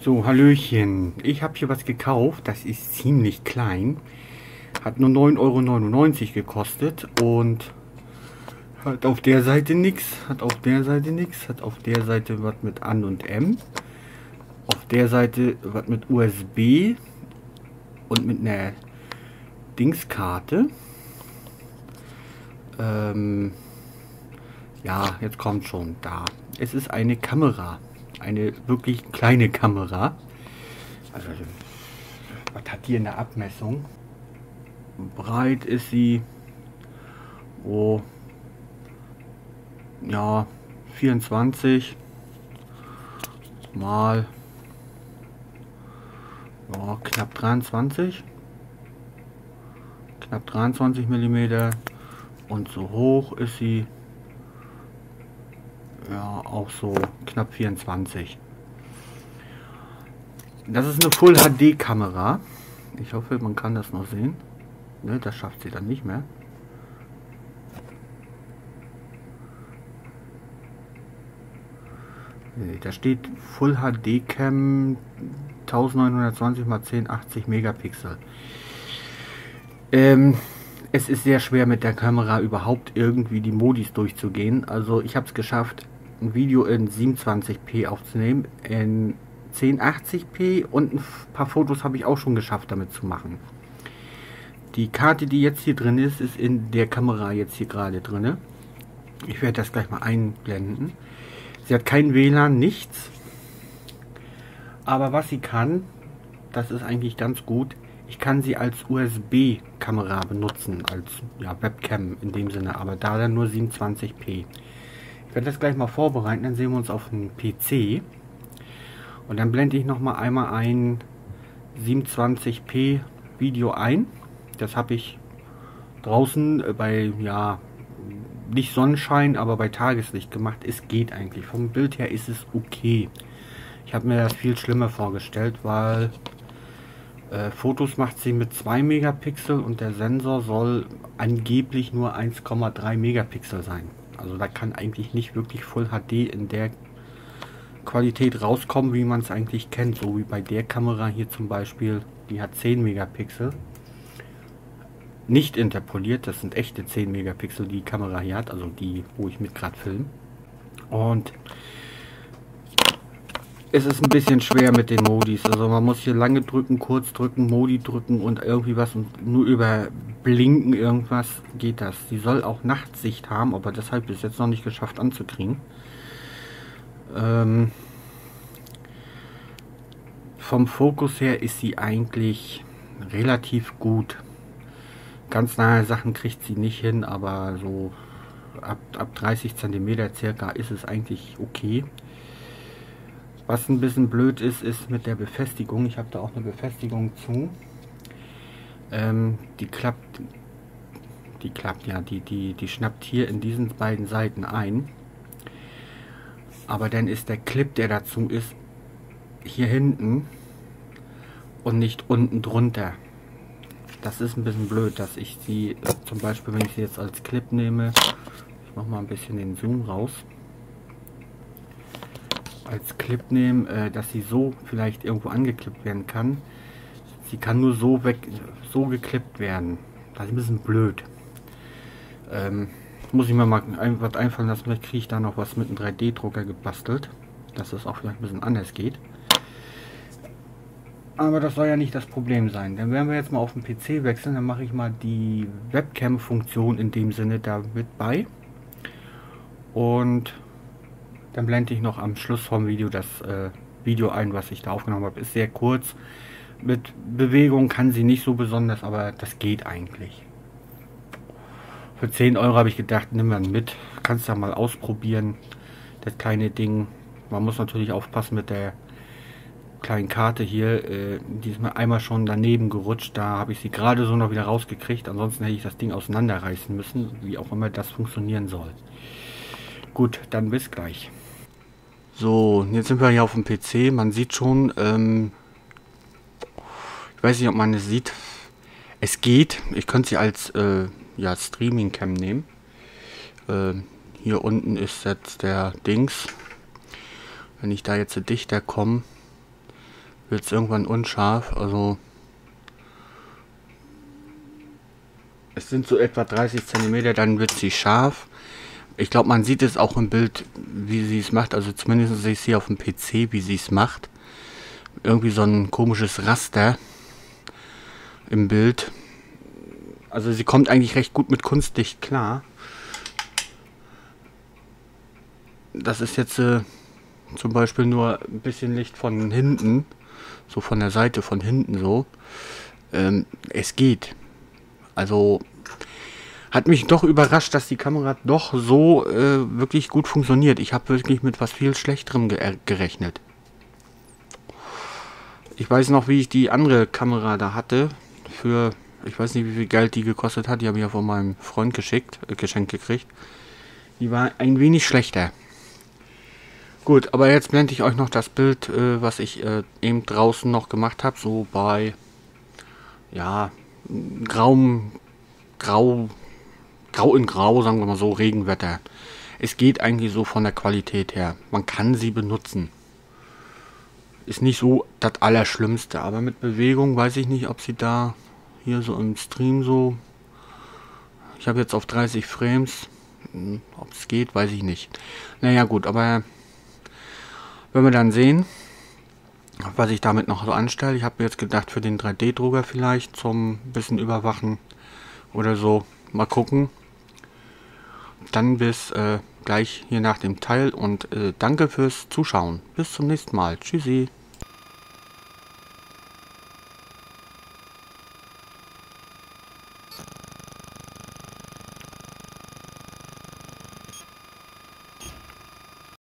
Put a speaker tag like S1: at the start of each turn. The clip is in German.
S1: So, Hallöchen. Ich habe hier was gekauft. Das ist ziemlich klein. Hat nur 9,99 € gekostet. Und hat auf der Seite nichts. Hat auf der Seite nichts. Hat auf der Seite was mit An und M. Auf der Seite was mit USB. Und mit einer Dingskarte. Ja, jetzt kommt schon da. Es ist eine Kamera. Eine wirklich kleine Kamera. Also, was hat die in der Abmessung? Breit ist sie, oh, ja, 24 mal, ja, knapp 23 mm, und so hoch ist sie, ja, auch so knapp 24. Das ist eine Full HD Kamera. Ich hoffe, man kann das noch sehen. Ne, das schafft sie dann nicht mehr. Nee, da steht Full HD Cam 1920 x 1080 Megapixel. Es ist sehr schwer mit der Kamera überhaupt irgendwie die Modis durchzugehen. Also ich habe es geschafft, ein Video in 27p aufzunehmen, in 1080p und ein paar Fotos habe ich auch schon geschafft damit zu machen. Die Karte, die jetzt hier drin ist, ist in der Kamera jetzt hier gerade drin. Ich werde das gleich mal einblenden. Sie hat kein WLAN, nichts. Aber was sie kann, das ist eigentlich ganz gut. Ich kann sie als USB-Kamera benutzen, als ja, Webcam in dem Sinne, aber da dann nur 27p. Ich werde das gleich mal vorbereiten, dann sehen wir uns auf dem PC. Und dann blende ich noch mal einmal ein 27p Video ein. Das habe ich draußen bei, ja, nicht Sonnenschein, aber bei Tageslicht gemacht. Es geht eigentlich. Vom Bild her ist es okay. Ich habe mir das viel schlimmer vorgestellt, weil Fotos macht sie mit 2 Megapixel und der Sensor soll angeblich nur 1,3 Megapixel sein. Also da kann eigentlich nicht wirklich Full HD in der Qualität rauskommen, wie man es eigentlich kennt. So wie bei der Kamera hier zum Beispiel, die hat 10 Megapixel. Nicht interpoliert, das sind echte 10 Megapixel, die Kamera hier hat, also die, wo ich mit gerade filme. Und es ist ein bisschen schwer mit den Modis, also man muss hier lange drücken, kurz drücken, Modi drücken und irgendwie was, und nur über Blinken irgendwas geht das. Sie soll auch Nachtsicht haben, aber das habe ich bis jetzt noch nicht geschafft anzukriegen. Vom Fokus her ist sie eigentlich relativ gut. Ganz nahe Sachen kriegt sie nicht hin, aber so ab 30 cm circa ist es eigentlich okay. Was ein bisschen blöd ist, ist mit der Befestigung. Ich habe da auch eine Befestigung zu. Die klappt, ja, die schnappt hier in diesen beiden Seiten ein. Aber dann ist der Clip, der dazu ist, hier hinten und nicht unten drunter. Das ist ein bisschen blöd, dass ich sie zum Beispiel, wenn ich sie jetzt als Clip nehme, ich mache mal ein bisschen den Zoom raus, als Clip nehme, dass sie so vielleicht irgendwo angeklippt werden kann. Sie kann nur so so geklippt werden. Das ist ein bisschen blöd. Muss ich mir mal was einfallen lassen, vielleicht kriege ich da noch was mit einem 3D-Drucker gebastelt, dass es auch vielleicht ein bisschen anders geht. Aber das soll ja nicht das Problem sein. Dann werden wir jetzt mal auf den PC wechseln. Dann mache ich mal die Webcam-Funktion in dem Sinne da mit bei. Und dann blende ich noch am Schluss vom Video das Video ein, was ich da aufgenommen habe. Ist sehr kurz. Mit Bewegung kann sie nicht so besonders, aber das geht eigentlich. Für 10 € habe ich gedacht, nimm mal mit. Kannst du ja mal ausprobieren. Das kleine Ding. Man muss natürlich aufpassen mit der kleinen Karte hier, die ist mir einmal schon daneben gerutscht, da habe ich sie gerade so noch wieder rausgekriegt, ansonsten hätte ich das Ding auseinanderreißen müssen, wie auch immer das funktionieren soll. Gut, dann bis gleich. So, jetzt sind wir hier auf dem PC, man sieht schon, ich weiß nicht, ob man es sieht, es geht, ich könnte sie als ja, Streaming-Cam nehmen. Hier unten ist jetzt der Dings, wenn ich da jetzt dichter komme, wird es irgendwann unscharf. Also es sind so etwa 30 cm, dann wird sie scharf. Ich glaube, man sieht es auch im Bild, wie sie es macht. Also zumindest sehe ich sie auf dem PC, wie sie es macht. Irgendwie so ein komisches Raster im Bild. Also sie kommt eigentlich recht gut mit Kunstlicht klar. Das ist jetzt zum Beispiel nur ein bisschen Licht von hinten. So von der Seite von hinten so. Es geht. Also hat mich doch überrascht, dass die Kamera doch so wirklich gut funktioniert. Ich habe wirklich mit was viel Schlechterem gerechnet. Ich weiß noch, wie ich die andere Kamera da hatte. Für, ich weiß nicht, wie viel Geld die gekostet hat. Die habe ich ja von meinem Freund geschenkt gekriegt. Die war ein wenig schlechter. Gut, aber jetzt blende ich euch noch das Bild, was ich eben draußen noch gemacht habe. So bei, ja, grau in grau, sagen wir mal so, Regenwetter. Es geht eigentlich so von der Qualität her. Man kann sie benutzen. Ist nicht so das Allerschlimmste, aber mit Bewegung weiß ich nicht, ob sie da hier so im Stream so... Ich habe jetzt auf 30 Frames. Ob es geht, weiß ich nicht. Naja gut, aber wenn wir dann sehen, was ich damit noch so anstelle. Ich habe mir jetzt gedacht, für den 3D-Drucker vielleicht zum bisschen überwachen oder so. Mal gucken. Dann bis gleich hier nach dem Teil und danke fürs Zuschauen. Bis zum nächsten Mal. Tschüssi.